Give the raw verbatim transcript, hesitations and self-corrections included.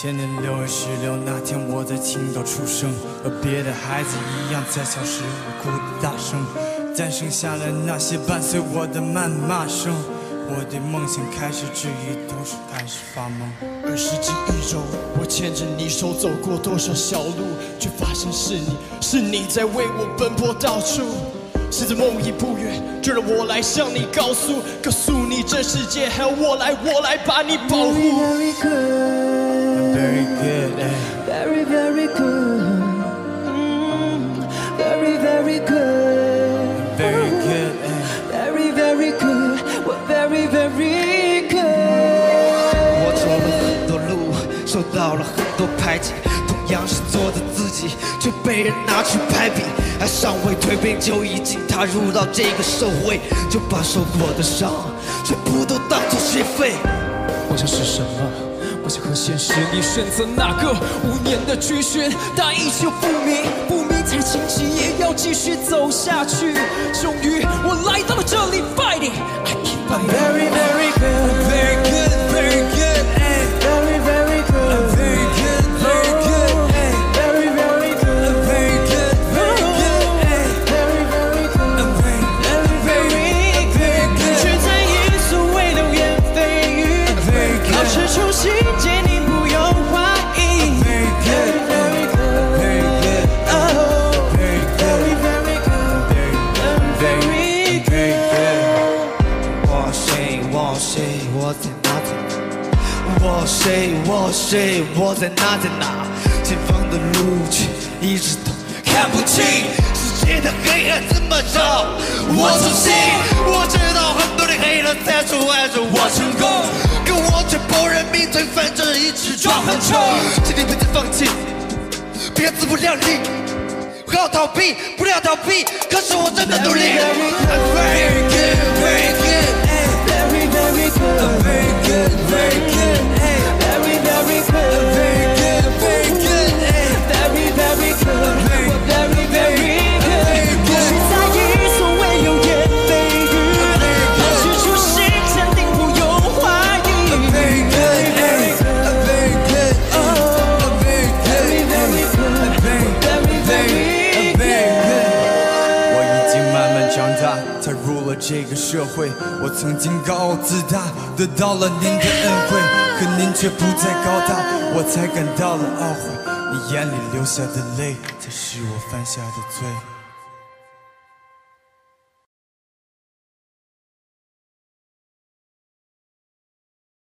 前年六月十六那天，我在青岛出生，和别的孩子一样，在小时候哭得大声，但剩下了那些伴随我的谩骂声。我对梦想开始质疑，都是开始发懵。 二十几宇宙，我牵着你手走过多少小路，却发现是你，是你在为我奔波到处。现在梦已不远，就让我来向你告诉，告诉你这世界还有我来，我来把你保护。 Very good, very good, eh? very very good, mm, very very good, very good, eh? very very good, we're very very good。 我走了很多路，受到了很多排挤，同样是做的自己，却被人拿去排比。还尚未蜕变，就已经踏入到这个社会，就把受过的伤全部都当作学费。 我想是什么？我想和现实，你选择哪个？五年的局限，但依旧不明，不明才清晰，也要继续走下去。终于，我来到了这里 ，fighting， I keep fighting。 Very very good, very good, very good, eh? very very good, very good, very good, eh? very very good, very good, very good, eh? very very good, very very very good。却在意所谓流言蜚语，保持初心，坚定不用怀疑。 very good, Very good, very good, oh, very very good, very good, very very very good。 我谁？我谁？我在哪在哪？我谁？我谁？我在哪在哪？前方的路却一直都看不清，世界的黑暗怎么照我出心？我知道很多的黑人在阻碍着我成功，可我却不忍命推翻这一直装很丑。请你别再放弃，别自不量力，不要逃避，不要逃避，可是我真的努力。I'm very good, very good, Very very good, very good, very good, eh? very very good, very good, very good, eh? very very good, very very good。不去在意所谓流言蜚语，保持初心，坚定不用怀疑。 very good, eh? very good, oh, very good, Very very good, very very very good。我已经慢慢长大，才入了这个社会。我曾经高傲自大，得到了您的恩惠，可您却不再高大，我才感到了懊悔。你眼里流下的泪，才是我犯下的罪。